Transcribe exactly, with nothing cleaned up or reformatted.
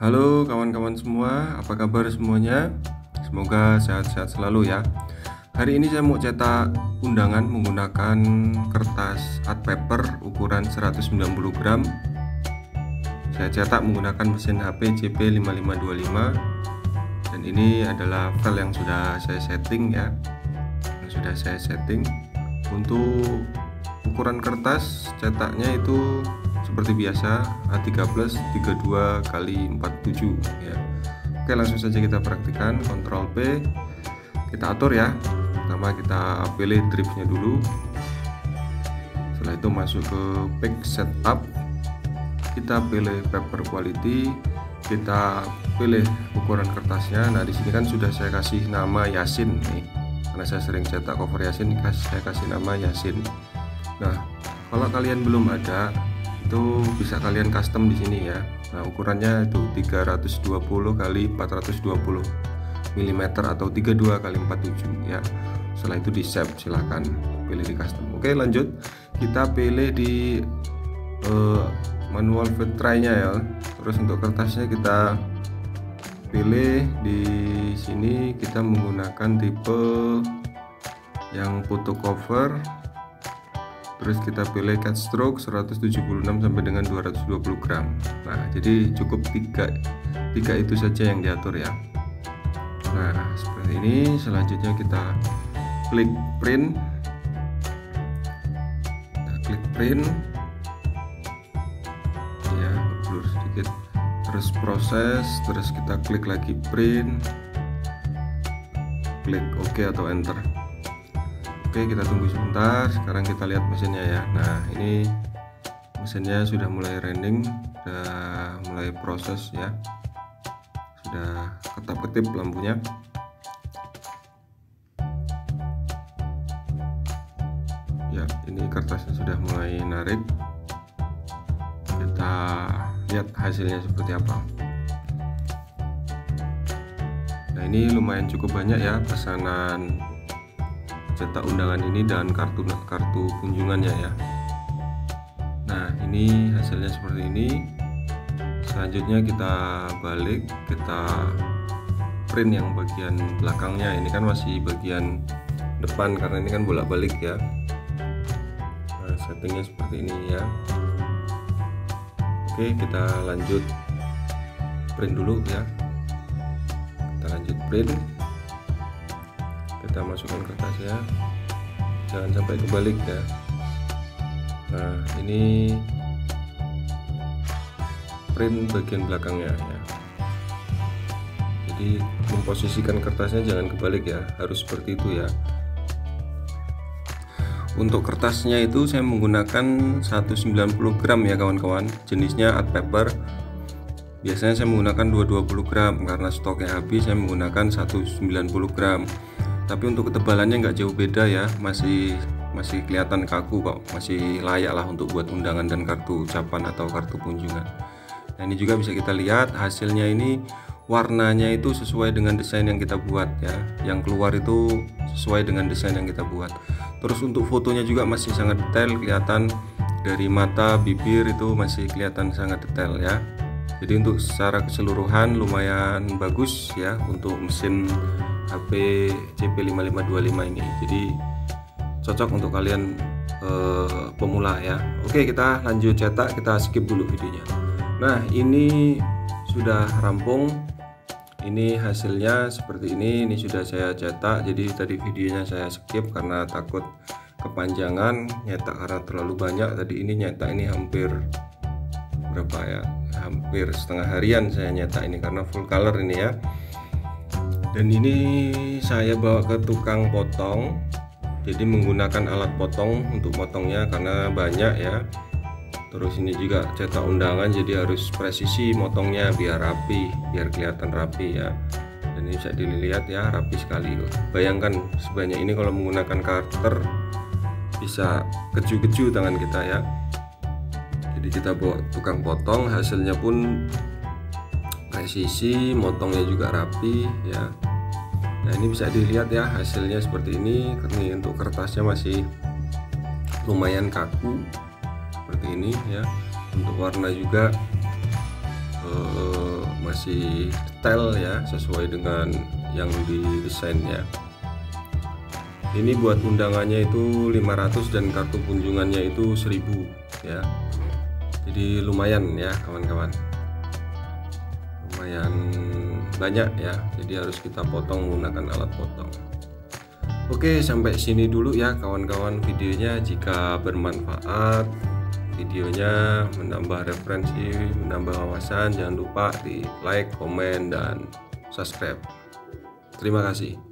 Halo kawan-kawan semua, apa kabar semuanya? Semoga sehat-sehat selalu ya. Hari ini saya mau cetak undangan menggunakan kertas art paper ukuran seratus sembilan puluh gram. Saya cetak menggunakan mesin H P C P lima lima dua lima. Dan ini adalah file yang sudah saya setting ya. Yang sudah saya setting. Untuk ukuran kertas cetaknya itu seperti biasa A tiga plus tiga puluh dua kali empat puluh tujuh ya. Oke, langsung saja kita praktikkan. Ctrl P, kita atur ya. Pertama kita pilih dripnya dulu. Setelah itu masuk ke pack setup, kita pilih paper quality, kita pilih ukuran kertasnya. Nah, di sini kan sudah saya kasih nama Yasin nih, karena saya sering cetak cover Yasin, saya kasih nama Yasin. Nah, kalau kalian belum ada, itu bisa kalian custom di sini ya. Nah, ukurannya itu tiga ratus dua puluh kali empat ratus dua puluh milimeter atau tiga puluh dua kali empat puluh tujuh ya. Setelah itu di save, silahkan pilih di custom. Oke, lanjut kita pilih di uh, manual fit try-nya ya. Terus untuk kertasnya kita pilih di sini, kita menggunakan tipe yang photo cover. Terus kita pilih cat stroke seratus tujuh puluh enam sampai dengan dua ratus dua puluh gram. Nah, jadi cukup tiga, tiga itu saja yang diatur ya. Nah, seperti ini. Selanjutnya kita klik print. Kita klik print. Ya, blur sedikit. Terus proses. Terus kita klik lagi print. Klik OK atau enter. Oke, kita tunggu sebentar. Sekarang kita lihat mesinnya ya. Nah, ini mesinnya sudah mulai running, sudah mulai proses ya, sudah ketap-ketip lampunya. Ya, ini kertasnya sudah mulai narik. Kita lihat hasilnya seperti apa. Nah, ini lumayan cukup banyak ya pesanan cetak undangan ini dan kartu kartu kunjungannya ya. Nah, ini hasilnya seperti ini. Selanjutnya kita balik, kita print yang bagian belakangnya. Ini kan masih bagian depan karena ini kan bolak-balik ya. Nah, settingnya seperti ini ya. Oke, kita lanjut print dulu ya. Kita lanjut print. Kita masukkan kertasnya, jangan sampai kebalik ya. Nah, ini print bagian belakangnya ya. Jadi memposisikan kertasnya jangan kebalik ya, harus seperti itu ya. Untuk kertasnya itu saya menggunakan seratus sembilan puluh gram ya kawan-kawan, jenisnya art paper. Biasanya saya menggunakan dua ratus dua puluh gram, karena stoknya habis saya menggunakan seratus sembilan puluh gram. Tapi untuk ketebalannya nggak jauh beda ya, masih masih kelihatan kaku kok, masih layak lah untuk buat undangan dan kartu ucapan atau kartu kunjungan. Nah, ini juga bisa kita lihat hasilnya, ini warnanya itu sesuai dengan desain yang kita buat ya, yang keluar itu sesuai dengan desain yang kita buat. Terus untuk fotonya juga masih sangat detail, kelihatan dari mata, bibir itu masih kelihatan sangat detail ya. Jadi untuk secara keseluruhan lumayan bagus ya untuk mesin H P C P lima lima dua lima ini. Jadi cocok untuk kalian eh, pemula ya. Oke, kita lanjut cetak, kita skip dulu videonya. Nah, ini sudah rampung. Ini hasilnya seperti ini. Ini sudah saya cetak. Jadi tadi videonya saya skip karena takut kepanjangan nyetak karena terlalu banyak. Tadi ini nyetak ini hampir berapa ya? Hampir setengah harian saya nyetak ini karena full color ini ya. Dan ini saya bawa ke tukang potong, jadi menggunakan alat potong untuk potongnya karena banyak ya. Terus ini juga cetak undangan, jadi harus presisi motongnya biar rapi, biar kelihatan rapi ya. Dan ini bisa dilihat ya, rapi sekali loh. Bayangkan sebanyak ini kalau menggunakan cutter bisa keju-keju tangan kita ya. Jadi kita bawa tukang potong, hasilnya pun presisi, motongnya juga rapi ya. Nah, ini bisa dilihat ya hasilnya seperti ini. Ini untuk kertasnya masih lumayan kaku seperti ini ya. Untuk warna juga eh, masih detail ya, sesuai dengan yang didesainnya. Ini buat undangannya itu lima ratus dan kartu kunjungannya itu seribu ya. Jadi lumayan ya kawan-kawan, lumayan banyak ya, jadi harus kita potong menggunakan alat potong. Oke, sampai sini dulu ya kawan-kawan videonya. Jika bermanfaat videonya, menambah referensi, menambah wawasan, jangan lupa di like, komen, dan subscribe. Terima kasih.